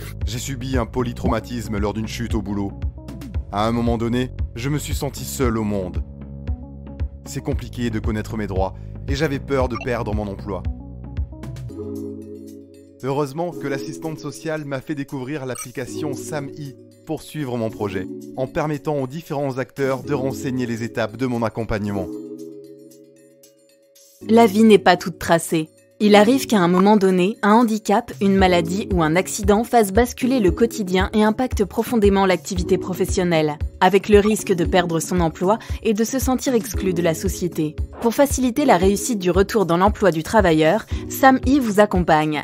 J'ai subi un polytraumatisme lors d'une chute au boulot. À un moment donné, je me suis senti seul au monde. C'est compliqué de connaître mes droits et j'avais peur de perdre mon emploi. Heureusement que l'assistante sociale m'a fait découvrir l'application SAMI pour suivre mon projet, en permettant aux différents acteurs de renseigner les étapes de mon accompagnement. La vie n'est pas toute tracée. Il arrive qu'à un moment donné, un handicap, une maladie ou un accident fasse basculer le quotidien et impacte profondément l'activité professionnelle, avec le risque de perdre son emploi et de se sentir exclu de la société. Pour faciliter la réussite du retour dans l'emploi du travailleur, SAMI vous accompagne.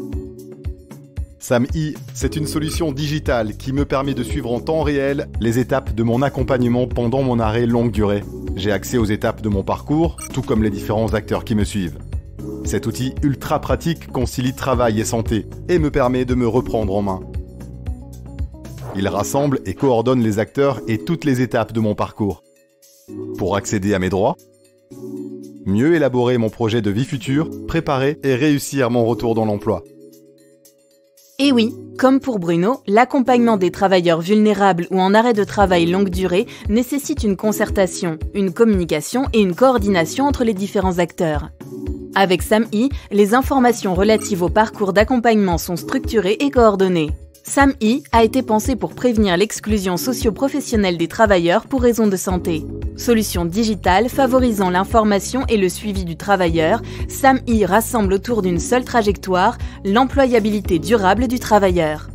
SAMI, c'est une solution digitale qui me permet de suivre en temps réel les étapes de mon accompagnement pendant mon arrêt longue durée. J'ai accès aux étapes de mon parcours, tout comme les différents acteurs qui me suivent. Cet outil ultra pratique concilie travail et santé et me permet de me reprendre en main. Il rassemble et coordonne les acteurs et toutes les étapes de mon parcours. Pour accéder à mes droits, mieux élaborer mon projet de vie future, préparer et réussir mon retour dans l'emploi. Et oui, comme pour Bruno, l'accompagnement des travailleurs vulnérables ou en arrêt de travail longue durée nécessite une concertation, une communication et une coordination entre les différents acteurs. Avec SAMI, les informations relatives au parcours d'accompagnement sont structurées et coordonnées. SAMI a été pensé pour prévenir l'exclusion socio-professionnelle des travailleurs pour raisons de santé. Solution digitale favorisant l'information et le suivi du travailleur, SAMI rassemble autour d'une seule trajectoire l'employabilité durable du travailleur.